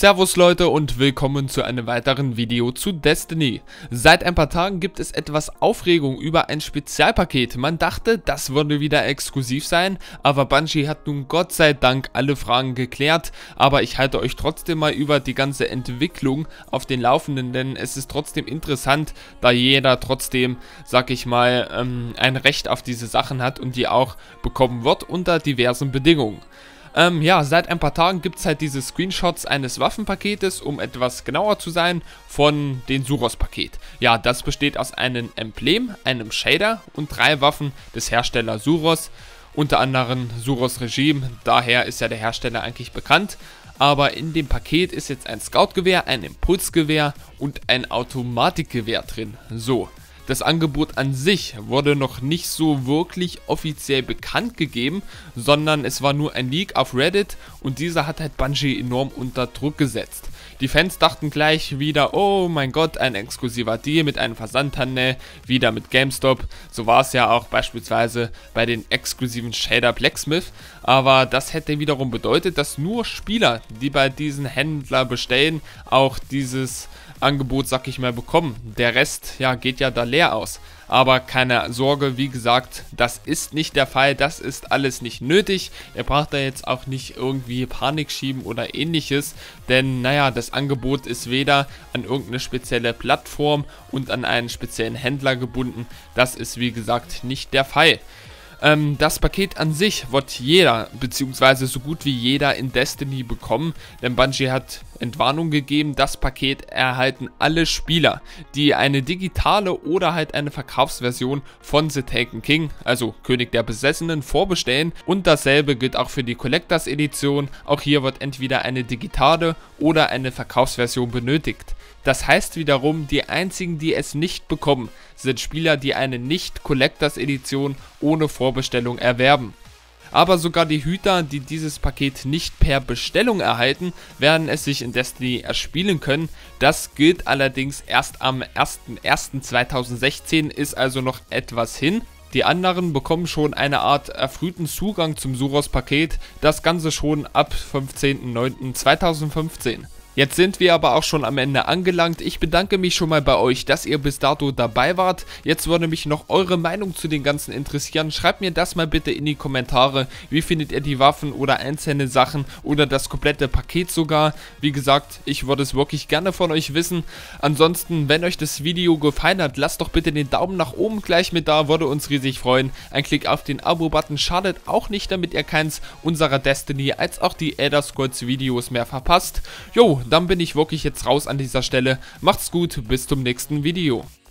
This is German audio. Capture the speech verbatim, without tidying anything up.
Servus Leute und willkommen zu einem weiteren Video zu Destiny. Seit ein paar Tagen gibt es etwas Aufregung über ein Spezialpaket. Man dachte, das würde wieder exklusiv sein, aber Bungie hat nun Gott sei Dank alle Fragen geklärt. Aber ich halte euch trotzdem mal über die ganze Entwicklung auf den Laufenden, denn es ist trotzdem interessant, da jeder trotzdem, sag ich mal, ähm, ein Recht auf diese Sachen hat und die auch bekommen wird unter diversen Bedingungen. Ähm, ja, seit ein paar Tagen gibt es halt diese Screenshots eines Waffenpaketes, um etwas genauer zu sein, von den Suros-Paket. Ja, das besteht aus einem Emblem, einem Shader und drei Waffen des Herstellers Suros, unter anderem Suros Regime, daher ist ja der Hersteller eigentlich bekannt. Aber in dem Paket ist jetzt ein Scout-Gewehr, ein Impulsgewehr und ein Automatikgewehr drin. So. Das Angebot an sich wurde noch nicht so wirklich offiziell bekannt gegeben, sondern es war nur ein Leak auf Reddit und dieser hat halt Bungie enorm unter Druck gesetzt. Die Fans dachten gleich wieder, oh mein Gott, ein exklusiver Deal mit einem Versandhandel, wieder mit GameStop. So war es ja auch beispielsweise bei den exklusiven Shader Blacksmith, aber das hätte wiederum bedeutet, dass nur Spieler, die bei diesen Händler bestellen, auch dieses Angebot, sag ich mal, bekommen. Der Rest, ja, geht ja da leer aus. Aber keine Sorge, wie gesagt, das ist nicht der Fall, das ist alles nicht nötig. Ihr braucht da jetzt auch nicht irgendwie Panik schieben oder ähnliches, denn naja, das Angebot ist weder an irgendeine spezielle Plattform und an einen speziellen Händler gebunden. Das ist wie gesagt nicht der Fall. Ähm, das Paket an sich wird jeder, beziehungsweise so gut wie jeder in Destiny bekommen, denn Bungie hat Entwarnung gegeben, das Paket erhalten alle Spieler, die eine digitale oder halt eine Verkaufsversion von The Taken King, also König der Besessenen, vorbestellen und dasselbe gilt auch für die Collectors Edition, auch hier wird entweder eine digitale oder eine Verkaufsversion benötigt. Das heißt wiederum, die einzigen, die es nicht bekommen, sind Spieler, die eine Nicht-Collectors Edition ohne Vorbestellung erwerben. Aber sogar die Hüter, die dieses Paket nicht per Bestellung erhalten, werden es sich in Destiny erspielen können. Das gilt allerdings erst am ersten ersten zweitausendsechzehn, ist also noch etwas hin. Die anderen bekommen schon eine Art erfrühten Zugang zum Suros-Paket, das Ganze schon ab fünfzehnten neunten zweitausendfünfzehn. Jetzt sind wir aber auch schon am Ende angelangt. Ich bedanke mich schon mal bei euch, dass ihr bis dato dabei wart. Jetzt würde mich noch eure Meinung zu den Ganzen interessieren. Schreibt mir das mal bitte in die Kommentare. Wie findet ihr die Waffen oder einzelne Sachen oder das komplette Paket sogar? Wie gesagt, ich würde es wirklich gerne von euch wissen. Ansonsten, wenn euch das Video gefallen hat, lasst doch bitte den Daumen nach oben gleich mit da, würde uns riesig freuen. Ein Klick auf den Abo-Button schadet auch nicht, damit ihr keins unserer Destiny als auch die Elder Scrolls Videos mehr verpasst. Jo, dann bin ich wirklich jetzt raus an dieser Stelle. Macht's gut, bis zum nächsten Video.